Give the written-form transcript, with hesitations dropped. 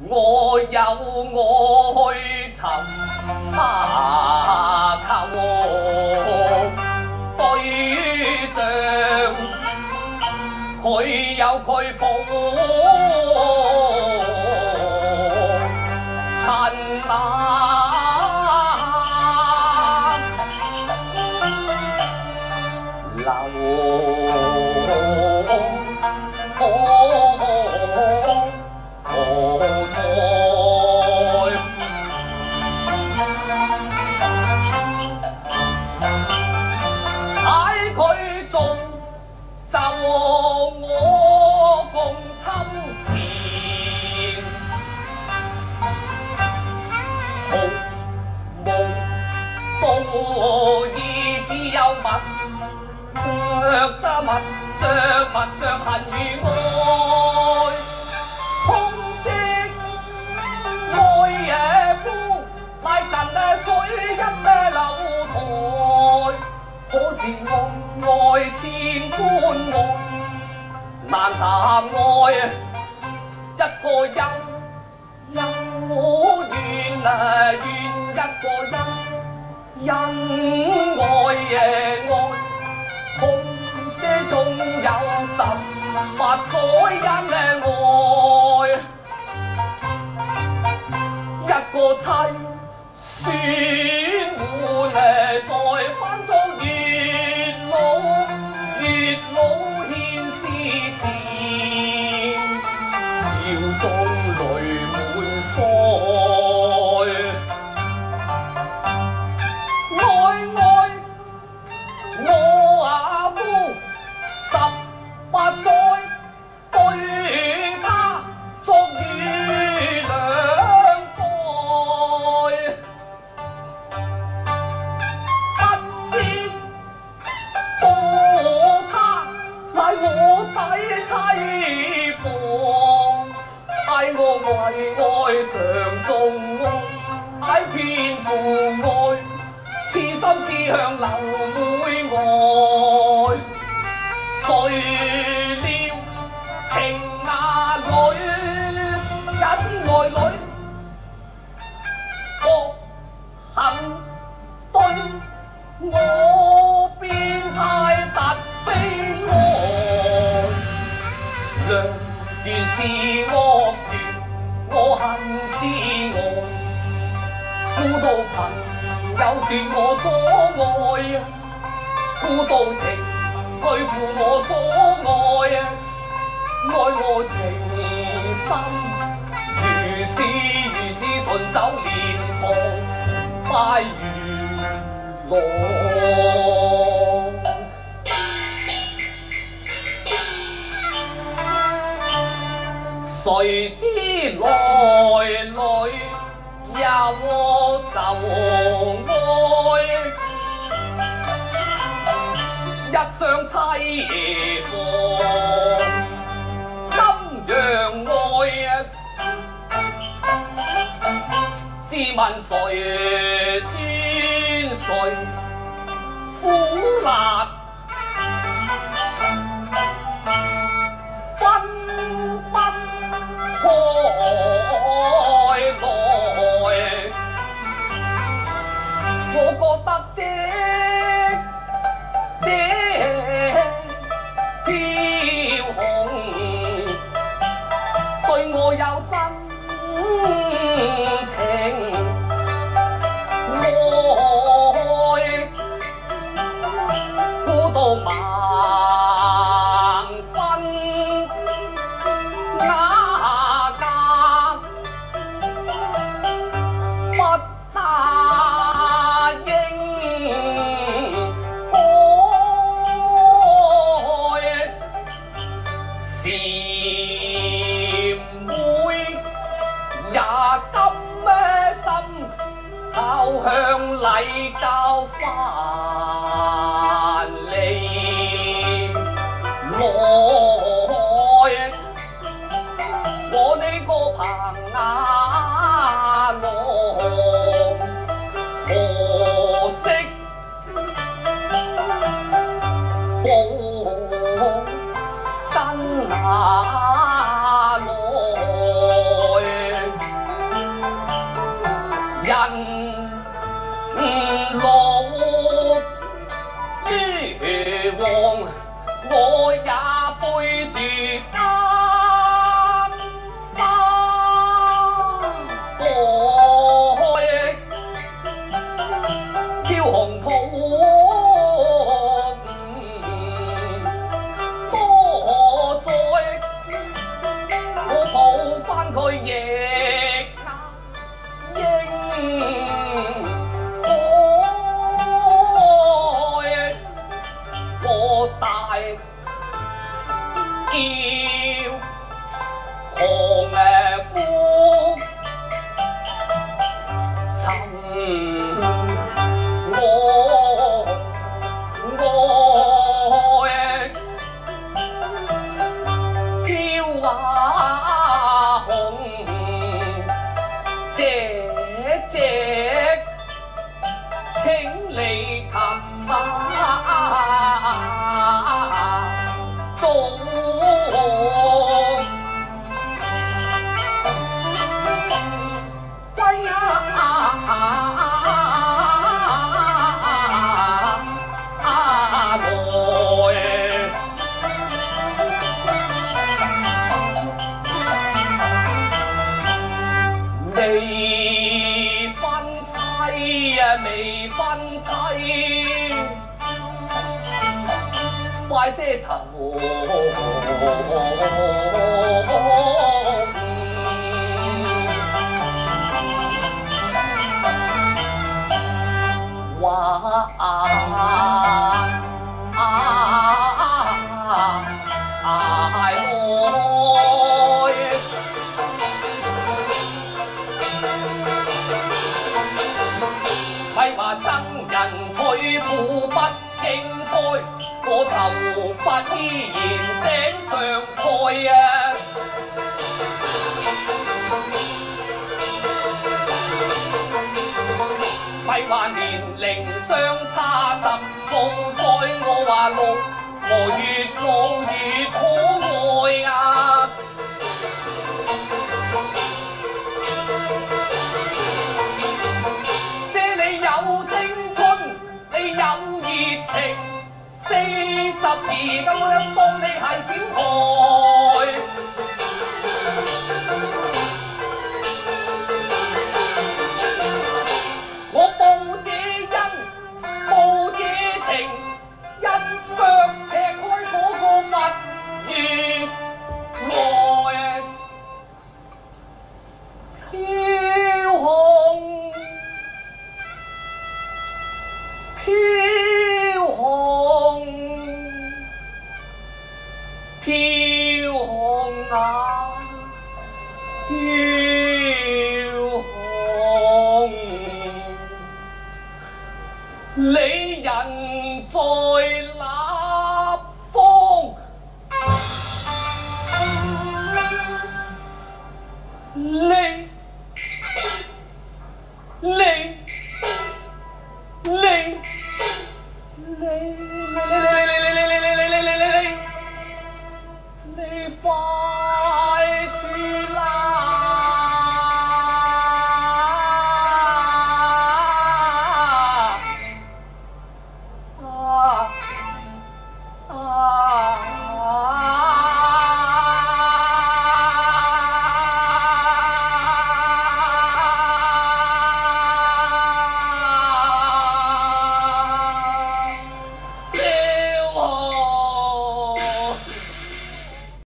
我有愛尋求對象，佢有佢抱恨那。 着恨與愛，空即愛也夫，乃近水一樓台。可是愛千般愛，難談愛一個人有怨怨一個人因愛愛。 縱有18載因愛，一個妻選換再翻做月老獻絲線，笑中淚滿腮。 18載對他作與兩代，不知道他乃我底妻房，愛我為愛常重愛，偏負愛，痴心只向流妹愛。 誰料情芽裏也知愛侶惡行對我變態特悲哀，良緣是惡緣，我恨痴愛，故道朋友奪我所愛，故道情。 對付我所愛，愛我情深，如是遁走蓮塘拜如狼。誰知來裏有仇愛。 一雙妻房，陰陽愛，試問誰酸誰苦辣，分不開來，我覺得這。 飄紅對我有真情愛，故應愛我大叫狂呼尋愛飄啊紅姐姐請你及早歸未婚妻啊，未婚妻，快些頭話咪話憎人娶婦不應該，我頭髮依然頂上蓋啊！咪話年齡相差10數載，我話6個月老越可愛啊！40咁樣當你係小孩，我報這恩，報這情，一腳踢開嗰個蜜月來，飄紅飄紅。飄紅啊，飄紅，你人在哪方？你